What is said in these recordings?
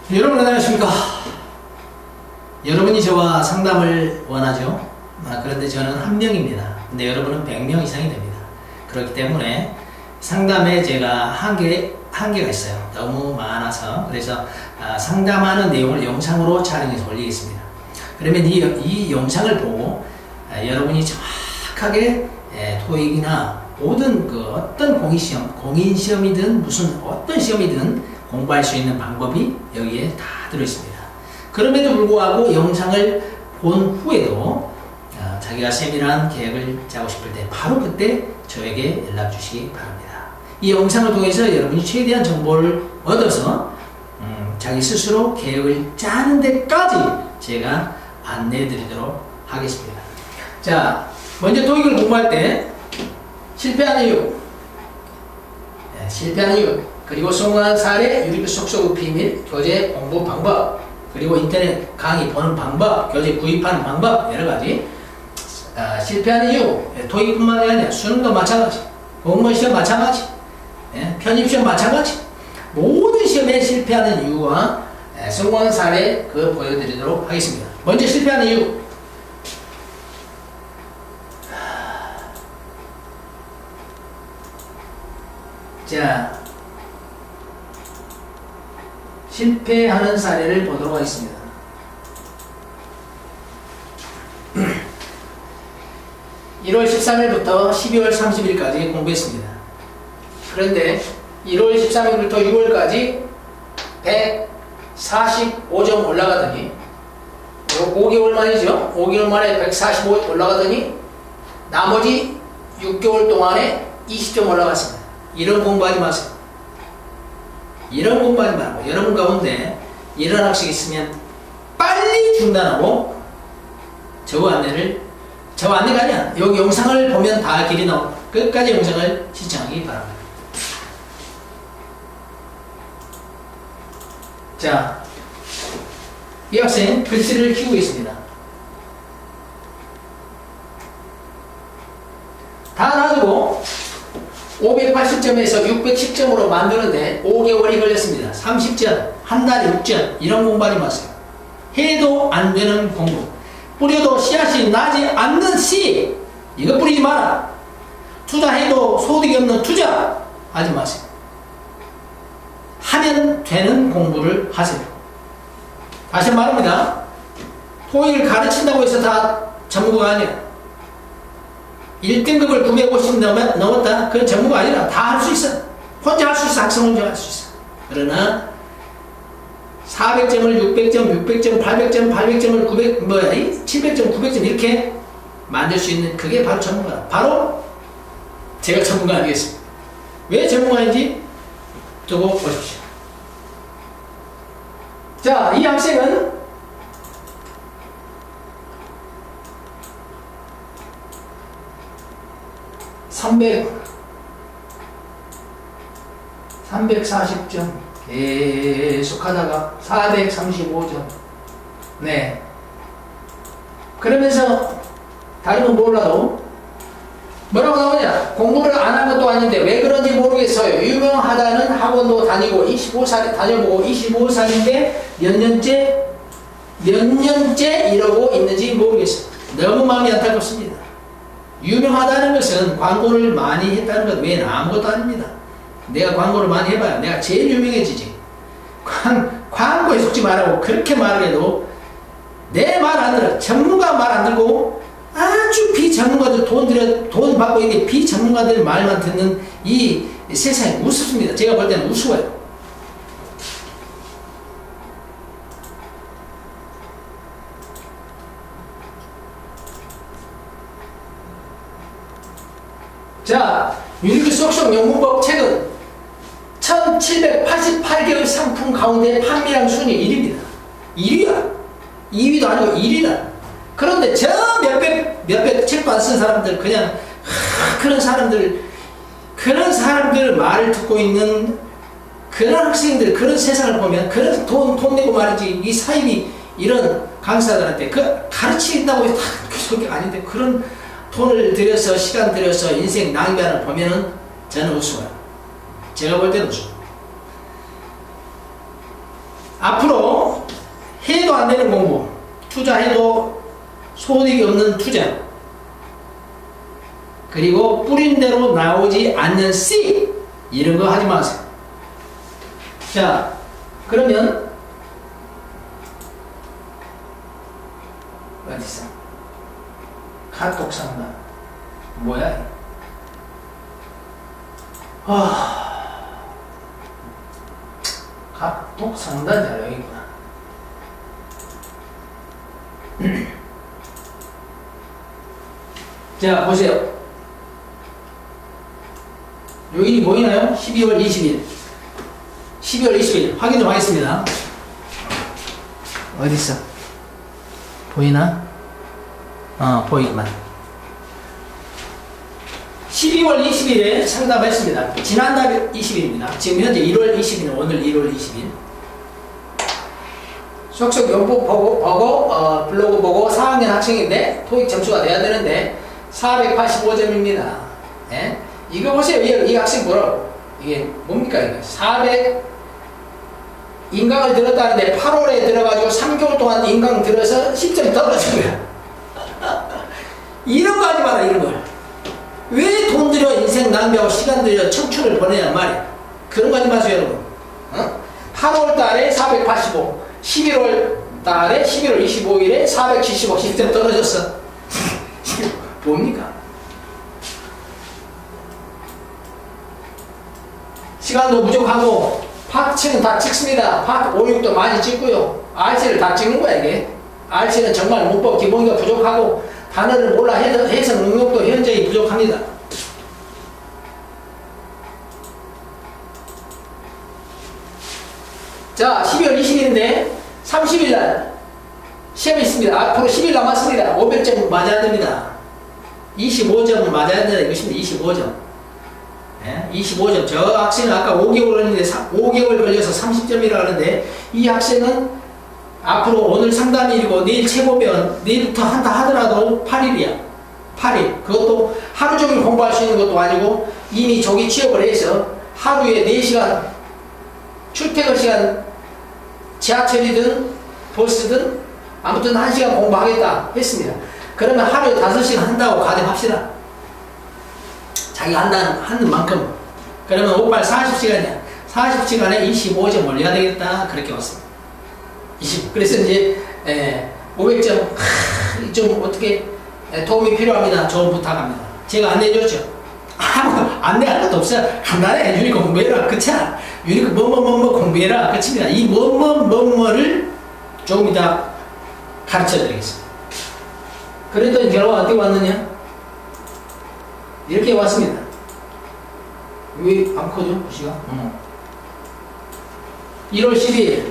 여러분 안녕하십니까. 여러분이 저와 상담을 원하죠. 그런데 저는 한 명입니다. 근데 여러분은 100명 이상이 됩니다. 그렇기 때문에 상담에 제가 한계가 있어요. 너무 많아서. 그래서 상담하는 내용을 영상으로 촬영해서 올리겠습니다. 그러면 이 영상을 보고 여러분이 정확하게 토익이나 모든 어떤 공인시험이든 무슨 어떤 시험이든 공부할 수 있는 방법이 여기에 다 들어있습니다. 그럼에도 불구하고 영상을 본 후에도 자기가 세밀한 계획을 짜고 싶을 때 바로 그때 저에게 연락 주시기 바랍니다. 이 영상을 통해서 여러분이 최대한 정보를 얻어서 자기 스스로 계획을 짜는 데까지 제가 안내해 드리도록 하겠습니다. 자, 먼저 토익을 공부할 때 실패하는 이유, 그리고 성공한 사례, 유리교 속속 비밀, 교재 공부 방법, 그리고 인터넷 강의 보는 방법, 교재 구입하는 방법, 여러가지. 실패하는 이유, 토익뿐만 아니라 수능도 마찬가지, 공무원 시험 마찬가지, 편입시험 마찬가지, 모든 시험에 실패하는 이유와 성공한 사례 보여드리도록 하겠습니다. 먼저 실패하는 이유. 자, 실패하는 사례를 보도록 하겠습니다. 1월 13일부터 12월 30일까지 공부했습니다. 그런데 1월 13일부터 6월까지 145점 올라가더니 5개월 만이죠. 5개월 만에 145 올라가더니 나머지 6개월 동안에 20점 올라갔습니다. 이런 공부하지 마세요. 이런 공부하지 말고 여러분 가운데 이런 학생이 있으면 빨리 중단하고 저 안내가 아니야. 여기 영상을 보면 다 길이 나오고 끝까지 영상을 시청하기 바랍니다. 자, 이 학생 글씨를 키우고 있습니다. 다 놔두고 580점에서 610점으로 만드는데 5개월이 걸렸습니다. 30점, 한 달에 6점, 이런 공부하지 마세요. 해도 안 되는 공부. 뿌려도 씨앗이 나지 않는 씨, 이거 뿌리지 마라. 투자해도 소득이 없는 투자 하지 마세요. 하면 되는 공부를 하세요. 다시 말합니다. 토익을 가르친다고 해서 다 전문가가 아니야. 1등급을 950 넘었다? 그건 전문가 아니라 다 할 수 있어. 혼자 할 수 있어. 학생 혼자 할 수 있어. 그러나 400점을 600점, 600점, 800점, 800점을 700점, 900점 이렇게 만들 수 있는 그게 바로 전문가. 바로 제가 전문가 아니겠습니까? 왜 전문가인지 두고 보십시오. 자, 이 학생은 340점 계속 하다가 435점. 네. 그러면서 다른 건 몰라도 뭐라고 나오냐? 공부를 안 한 것도 아닌데 왜 그런지 모르겠어요. 유명하다는 학원도 다니고 25살 다녀보고 25살인데 몇 년째 이러고 있는지 모르겠어요. 너무 마음이 안타깝습니다. 유명하다는 것은 광고를 많이 했다는 것 외에는 아무것도 아닙니다. 내가 광고를 많이 해봐야 내가 제일 유명해지지. 광고에 속지 말라고 그렇게 말을 해도 내 말 안 들어. 전문가 말 안 듣고 아주 비전문가들 돈 받고 있는 비전문가들 말만 듣는 이 세상이 우습습니다. 제가 볼 때는 우스워요. 자, 유리교 속속 영문법 책은 1788개의 상품 가운데 판매량 순위 1위입니다. 1위야. 2위도 아니고 1위다. 그런데 저 몇백 책도 안 쓴 사람들, 그냥, 그런 사람들 말을 듣고 있는 그런 학생들, 그런 세상을 보면, 그런 돈 내고 말이지, 이 사입이 이런 강사들한테 가르친다고 해서 그게 아닌데, 그런 돈을 들여서, 시간 들여서 인생 낭비하는 보면은 저는 우스워요. 제가 볼 때는 우스워요. 앞으로 해도 안 되는 공부, 투자해도 소득이 없는 투자, 그리고 뿌린 대로 나오지 않는 C, 이런 거 하지 마세요. 자, 그러면 어디서 카톡 상담 뭐야? 카톡 상담자 여기구나. 자, 보세요. 요일이 보이나요? 12월 20일. 12월 20일. 확인 좀 하겠습니다. 어딨어? 보이나? 보이구만. 12월 20일에 상담했습니다. 지난달 20일입니다. 지금 현재 1월 20일, 오늘 1월 20일. 속속 연봉 보고, 블로그 보고 4학년 학생인데, 토익 점수가 돼야 되는데, 485점입니다. 예? 이거 보세요. 이 학생 뭐라고? 이게 뭡니까? 이게 400 인강을 들었다는데 8월에 들어가지고 3개월 동안 인강 들어서 10점이 떨어진 거야. 이런 거 하지 마라, 이런 걸. 왜 돈 들여 인생 낭비하고 시간 들여 청춘을 보내냐 말이야. 그런 거 하지 마세요, 여러분. 8월 달에 485, 11월 달에 11월 25일에 475, 10점 떨어졌어. 뭡니까? 시간도 부족하고 파트는 다 찍습니다. 파트 5, 6도 많이 찍고요. RC를 다 찍는 거야 이게. RC는 정말 문법 기본기가 부족하고 단어를 몰라 해석 능력도 현저히 부족합니다. 자, 12월 20일인데 30일날 시험이 있습니다. 앞으로 10일 남았습니다. 500점 맞아야 됩니다. 25점 맞아야 된다 이것입니다. 25점. 네? 25점. 저 학생은 아까 5개월 걸렸는데 5개월 걸려서 30점이라고 하는데 이 학생은 앞으로 오늘 상담일이고 내일 최고면 내일부터 한다 하더라도 8일이야. 8일. 그것도 하루 종일 공부할 수 있는 것도 아니고 이미 조기 취업을 해서 하루에 4시간 출퇴근 시간 지하철이든 버스든 아무튼 1시간 공부하겠다 했습니다. 그러면 하루에 5시간 한다고 가정합시다. 자기가 하는 만큼. 그러면 5, 8, 40시간이야. 40시간에 25점 올려야 되겠다. 그렇게 왔습니다. 20. 그래서 이제 500점 좀 어떻게 도움이 필요합니다. 좋은 부탁합니다. 제가 안내해줬죠. 안내할 것도 없어요. 간단해. 유니크 공부해라. 그치야. 유니크 뭐뭐 공부해라. 그칩니다. 이 뭐뭐를 조금 이따 가르쳐 드리겠습니다. 그랬더니 결과가 어떻게 왔느냐? 이렇게 왔습니다. 왜 안 커져? 시간? 1월 12일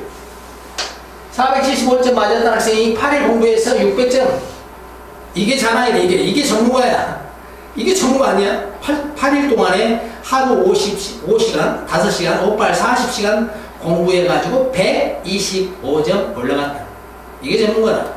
475점 맞았던 학생이 8일 공부해서 600점. 이게 자랑이네. 이게 전문가야. 이게 전문가 아니야? 8일 동안에 하루 55시간, 5시간, 5, 8, 40시간 공부해가지고 125점 올라갔다. 이게 전문가다.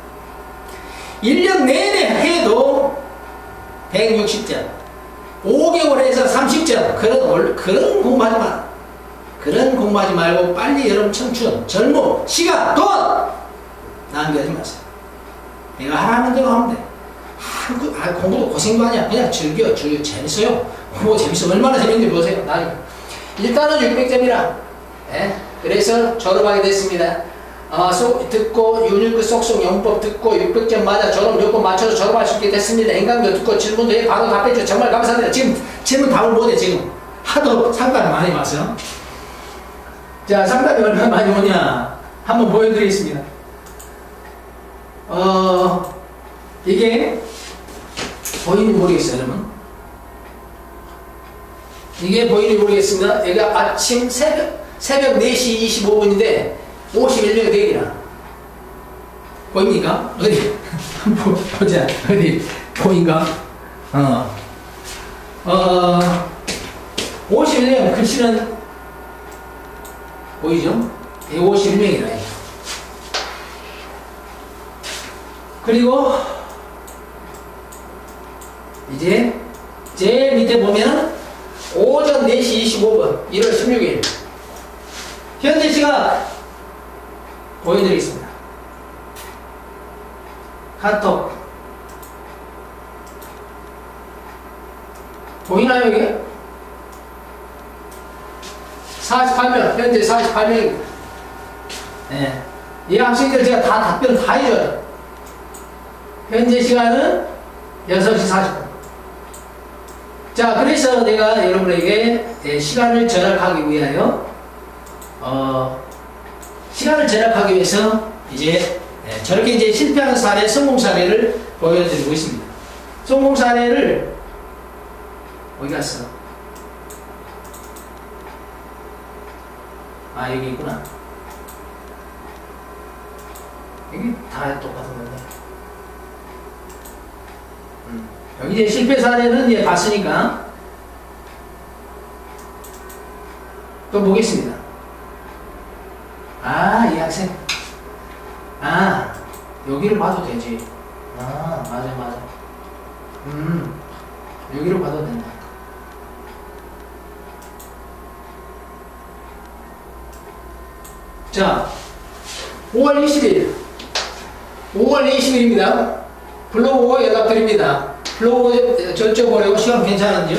1년 내내 해도 160점. 5개월 해서 30점. 그런 공부하지 마. 그런 공부하지 말고 빨리 여러분 청춘, 젊음, 시간, 돈! 낭비하지 마세요. 내가 하라는 대로 하면 돼. 공부도 고생도 아니야. 그냥 즐겨. 재밌어요. 공부 재밌어. 얼마나 재밌는지 보세요. 나중에. 일단은 600점이라. 예? 그래서 졸업하게 됐습니다. 듣고 유니크 속속 영법 듣고 600점 맞아 졸업 요건 맞춰서 졸업할 수 있게 됐습니다. 인강도 듣고 질문도 해 바로 답해줘. 정말 감사합니다. 지금 질문 답을 못해. 지금 하도 상담이 많이 왔어요. 자, 상담이 얼마나 많이 오냐 한번 보여드리겠습니다. 이게 보이는지 모르겠어요, 여러분. 이게 보이는지 모르겠습니다. 여기가 아침 새벽 4시 25분인데 51명 대기라. 보입니까? 어디? 한번 보자. 어디? 보인가? 51명 글씨는 보이죠? 51명이라. 그리고 이제 제일 밑에 보면 오전 4시 25분 1월 16일 현재 시각 보여드리겠습니다. 카톡. 보이나요, 이게? 48명, 현재 48명입니다. 네. 이 학생들 제가 다 답변 다 해줘요. 현재 시간은 6시 40분. 자, 그래서 내가 여러분에게 시간을 절약하기 위하여, 시간을 절약하기 위해서 이제 저렇게 이제 실패하는 사례, 성공 사례를 보여드리고 있습니다. 성공 사례를 어디 갔어? 아, 여기 있구나. 여기 다 똑같은 건데. 여기 이제 실패 사례는 이제 봤으니까 또 보겠습니다. 아, 이 학생. 아, 여기를 봐도 되지. 아, 맞아. 여기를 봐도 된다. 자, 5월 20일. 5월 20일입니다. 블로그 연락드립니다. 블로그 절정보내고 시간 괜찮은지요?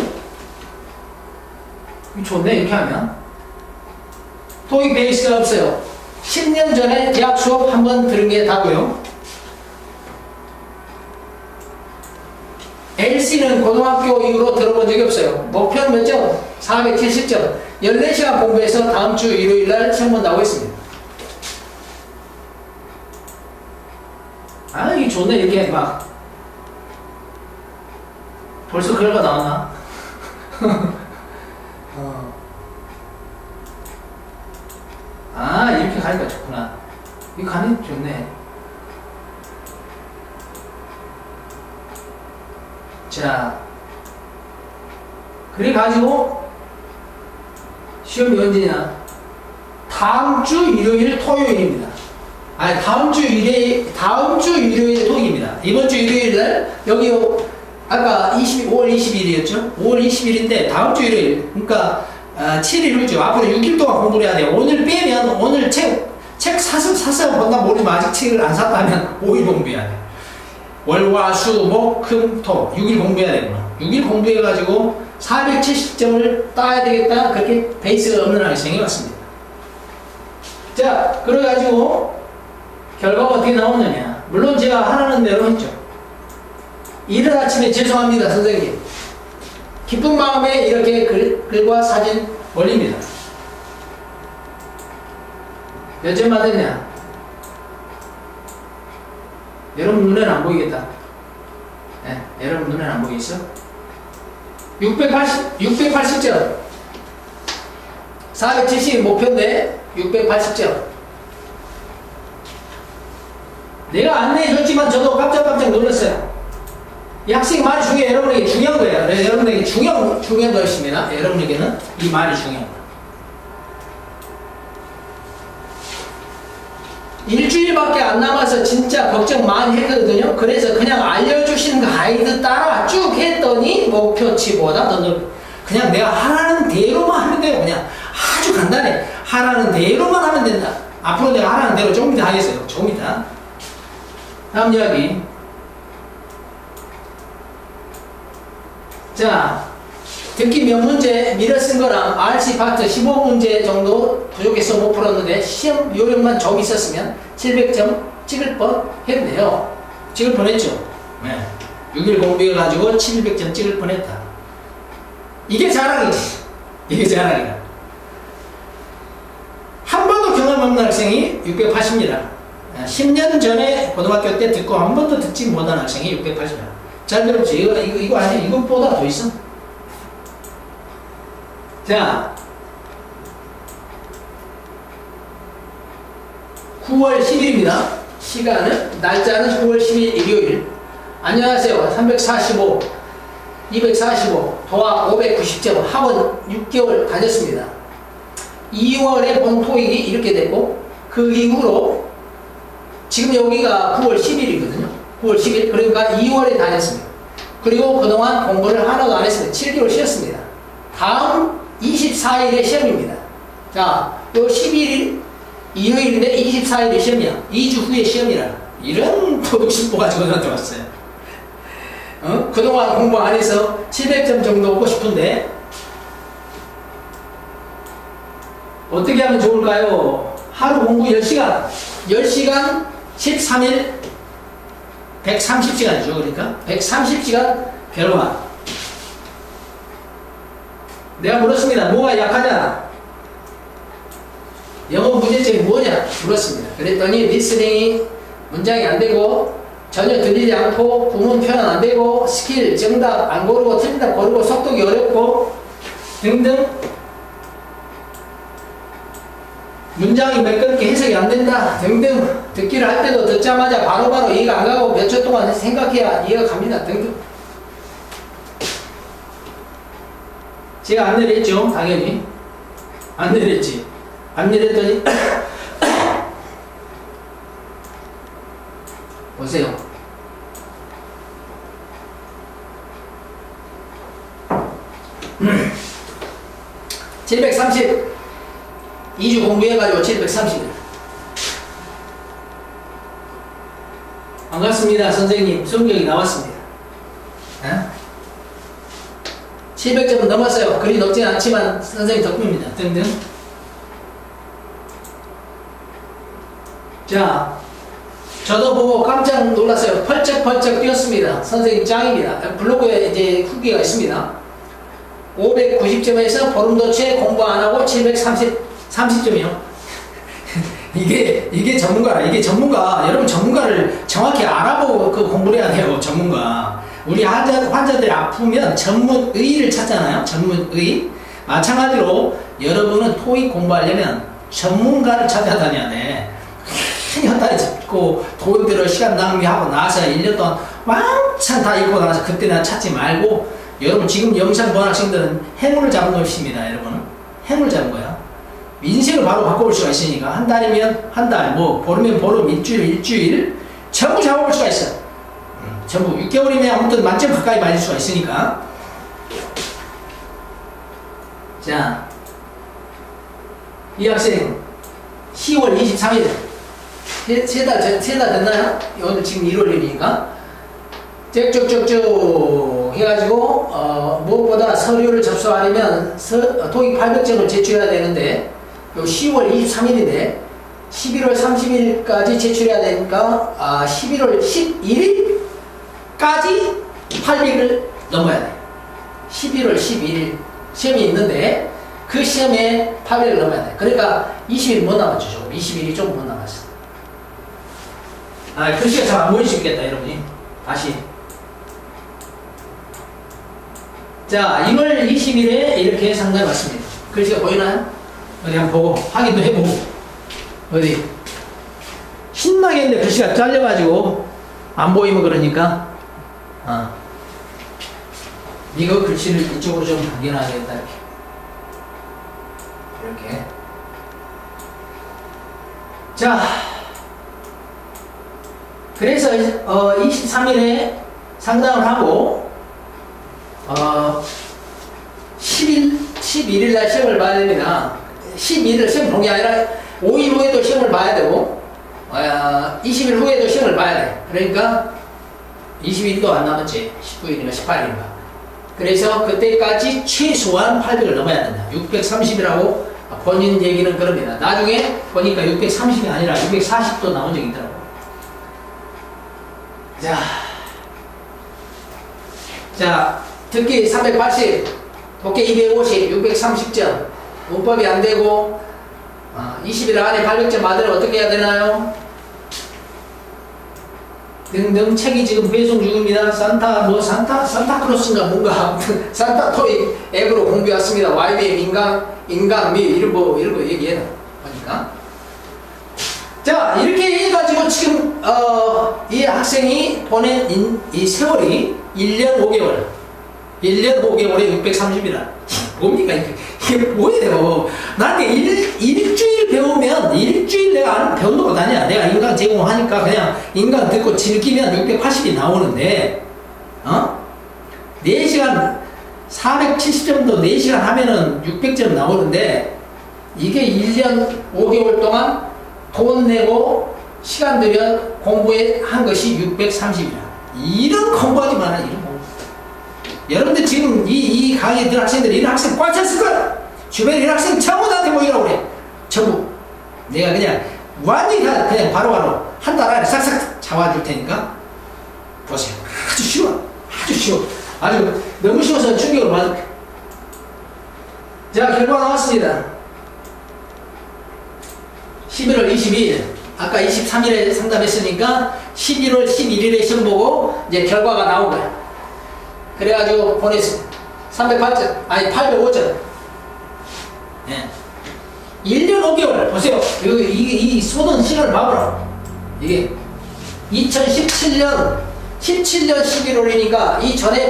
좋네, 이렇게 하면. 토익 베이스가 없어요. 10년 전에 대학 수업 한번 들은 게 다고요. LC는 고등학교 이후로 들어본 적이 없어요. 목표는 몇 점? 470점. 14시간 공부해서 다음 주 일요일날 시험 본다고 했습니다. 아, 이게 좋네, 이렇게 막. 벌써 결과 나왔나? 아, 이렇게 가니까 좋구나. 이거 가니 좋네. 자, 그래가지고 시험이 언제냐? 다음 주 일요일 토요일입니다. 아니, 다음 주 일요일 토요일입니다. 이번 주 일요일날 여기 아까 5월 20일이었죠? 5월 20일인데 다음 주 일요일, 그러니까 7일 후죠. 앞으로 6일 동안 공부를 해야 돼요. 오늘 빼면, 오늘 책 사서 본다 모르지만 아직 책을 안 샀다면 5일 공부해야 돼요. 월, 화, 수, 목, 금, 토 6일 공부해야 되구나. 6일 공부해가지고 470점을 따야 되겠다. 그렇게 베이스가 없는 학생이 왔습니다. 자, 그래가지고 결과가 어떻게 나오느냐. 물론 제가 하라는 대로 했죠. 이른 아침에 죄송합니다, 선생님. 기쁜 마음에 이렇게 글과 사진 올립니다. 몇 점 받았냐? 여러분 눈에는 안 보이겠다. 네, 여러분 눈에는 안 보이겠어? 680점. 470이 목표인데 680점. 내가 안내해줬지만 저도 깜짝깜짝 놀랐어요. 이 학생이 말이 중요해요. 여러분에게 중요한 거예요. 여러분에게 중요한 것입니다. 여러분에게는 이 말이 중요한 거예요. 일주일밖에 안 남아서 진짜 걱정 많이 했거든요. 그래서 그냥 알려주신 가이드 따라 쭉 했더니 목표치보다 더 넓. 그냥 내가 하라는 대로만 하면 돼요. 그냥 아주 간단해. 하라는 대로만 하면 된다. 앞으로 내가 하라는 대로 조금 이따 하겠어요. 조금 이따. 다음 이야기. 자, 듣기 몇 문제 미리 쓴 거랑 RC 파트 15문제 정도 부족해서 못 풀었는데 시험 요령만 좀 있었으면 700점 찍을 뻔 했네요. 찍을 뻔했죠. 네. 6일 공부해가지고 700점 찍을 뻔했다. 이게 자랑이지. 이게 자랑이다. 한 번도 경험 없는 학생이 680이다. 10년 전에 고등학교 때 듣고 한 번도 듣지 못한 학생이 680이다. 잘 들어보세요. 이거 아니야. 이것보다 더 있어. 자, 9월 10일입니다. 시간은, 날짜는 9월 10일 일요일. 안녕하세요. 345, 245, 도합 590점, 학원 6개월 다녔습니다. 2월에 본 토익이 이렇게 됐고, 그 이후로, 지금 여기가 9월 10일이거든요. 9월 10일. 그러니까 2월에 다녔습니다. 그리고 그동안 공부를 하나도 안 했습니다. 7개월 쉬었습니다. 다음 24일에 시험입니다. 자, 요 11일, 일요일인데 24일이 시험이야. 2주 후에 시험이라. 이런 도둑심보 가지고 저한테 왔어요. 그동안 공부 안 해서 700점 정도 오고 싶은데 어떻게 하면 좋을까요? 하루 공부 10시간 13일 130시간이죠. 그러니까 130시간 결과. 내가 물었습니다. 뭐가 약하냐? 영어 문제점이 뭐냐? 물었습니다. 그랬더니 리스닝이 문장이 안 되고 전혀 들리지 않고 구문 표현 안 되고 스킬 정답 안 고르고 틀린 답 고르고 속독이 어렵고 등등 문장이 매끄럽게 해석이 안 된다 등등 듣기를 할 때도 듣자마자 바로바로 이해가 안 가고 몇 초 동안 생각해야 이해가 갑니다 등등. 제가 안 내렸죠. 당연히 안 내렸지. 안 내렸더니 보세요. (730) 2주 공부해가지고 730. 반갑습니다. 선생님 성적이 나왔습니다. 700점은 넘었어요. 그리 높지는 않지만 선생님 덕분입니다. 등등. 자, 저도 보고 깜짝 놀랐어요. 펄쩍펄쩍 뛰었습니다. 선생님 짱입니다. 블로그에 이제 후기가 있습니다. 590점에서 보름도체 공부 안 하고 730점이요. 이게 전문가라. 이게 전문가. 여러분 전문가를 정확히 알아보고 그 공부를 해야 돼요. 전문가. 우리 환자들이 아프면 전문의를 찾잖아요. 전문의. 마찬가지로 여러분은 토익 공부하려면 전문가를 찾아다녀야 돼. 헛다리 짚고 돈 들어 시간 낭비하고 나서 1년 동안 왕창 다 읽고 나서 그때나 찾지 말고 여러분 지금 영상 본 학생들은 행운을 잡은 것입니다. 여러분은 행운을 잡은 거야. 인생을 바로 바꿔볼 수가 있으니까 한 달이면 한 달, 뭐 보름이면 보름, 일주일 전부 잡아볼 수가 있어. 전부 6개월이면 아무튼 만점 가까이 맞을 수가 있으니까. 자, 이 학생 10월 23일 세 달 됐나요? 오늘 지금 1월이니까 쭉쭉쭉쭉 해가지고 무엇보다 서류를 접수하려면 토익 800점을 제출해야 되는데 요 10월 23일인데 11월 30일까지 제출해야 되니까 11월 11일까지 800을 넘어야 돼. 11월 12일 시험이 있는데 그 시험에 800을 넘어야 돼. 그러니까 20일 못 남았죠. 조금 20일이 조금 못 남았어. 글씨가 잘 안 보일 수 있겠다, 여러분이. 다시. 자, 1월 20일에 이렇게 상담해 봤습니다. 글씨가 보이나요? 어디 한번 보고, 확인도 해보고. 어디? 신나게 했는데 글씨가 잘려가지고, 안 보이면 그러니까, 이거 글씨를 이쪽으로 좀 확인하겠다, 이렇게. 이렇게. 자. 그래서 23일에 상담을 하고 11일날 시험을 봐야 됩니다. 12일을 시험 본 게 아니라 5일 후에도 시험을 봐야 되고 20일 후에도 시험을 봐야 돼. 그러니까 20일도 안 남았지. 19일인가 18일인가. 그래서 그때까지 최소한 800을 넘어야 된다. 630이라고 본인 얘기는 그럽니다. 나중에 보니까 630이 아니라 640도 나온 적이 있더라고. 자, 듣기 380, 독해 250, 630점, 문법이 안 되고, 20일 안에 800점 받으려 어떻게 해야 되나요? 등등 책이 지금 배송 중입니다. 산타크로스인가 뭔가, 산타 토익 앱으로 공부해 왔습니다. YBM 인강 미, 이런 거 얘기해라. 보니까. 자, 이렇게 해가지고 지금 이 학생이 보낸 이 세월이 1년 5개월 1년 5개월에 630이라 뭡니까 이게 뭐예요? 나한테 일주일 배우면 일주일 내가 배운다 못하냐. 내가 인강 제공하니까 그냥 인강 듣고 즐기면 680이 나오는데 4시간 470점도 4시간 하면은 600점 나오는데 이게 1년 5개월 동안 돈 내고 시간 들여 공부에 한 것이 630이야. 이런 공부하지 마라. 이런 공부. 여러분들 지금 이 강의에 들 학생들 이런 학생 꽉 찼을 거야. 주변에 이런 학생 전부 나한테 모이라고 그래. 전부. 내가 그냥 완전히 다 그냥 바로바로 한 달 안에 싹싹 잡아줄 테니까 보세요. 아주 쉬워. 아주 쉬워. 아주 너무 쉬워서 충격을 받을 거야. 자, 결과 나왔습니다. 11월 22일. 아까 23일에 상담했으니까 11월 11일에 시험 보고 이제 결과가 나온 거야. 그래가지고 보냈습니다. 308점, 아니 805점. 예. 1년 5개월. 보세요. 이 쏟은 시간을 봐보라. 이게 2017년 11월이니까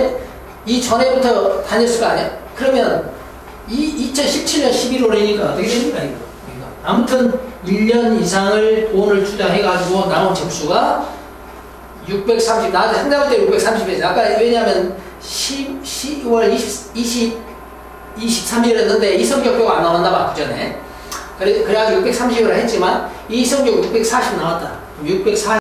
이전에부터 다녔을 거 아니야? 그러면 2017년 11월이니까 어떻게 됩니까, 이거? 아무튼 1년 이상을 돈을 투자해가지고 나온 점수가 630, 나한테 상담할 때 630이었어. 아까 왜냐면 10월 23일이었는데 이성적표가 안 나왔나 봐, 그 전에. 그래가지고 630이라 했지만 이성적 640 나왔다. 640